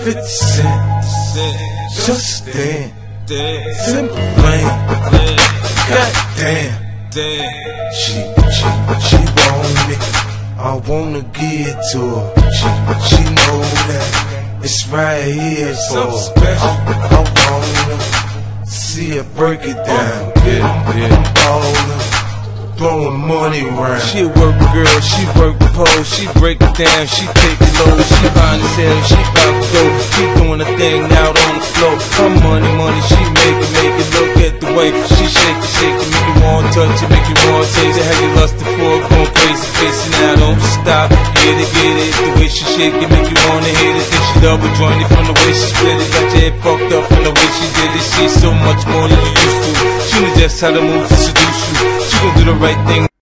50 Cent, just damn, simple lane, goddamn. She want me, I wanna give it to her. She know that it's right here for her. I wanna see her break it down. I'm ballin', throwing money around. She a work girl, she work the pole, she break it down, she take it low, she fine as hell, she bout to go. She doing a thing out on the floor. Her money, she make it, look at the way she shake it, make you wanna touch it, make you wanna taste it. Have you lusted for it, going crazy, facing now, don't stop. Get it, the way she shake it, make you wanna hit it. Then she double jointed from the way she split it, got your head fucked up from the way she did it. She's so much more than you used to. She knows just how to move to seduce you. She gon' do the right thing.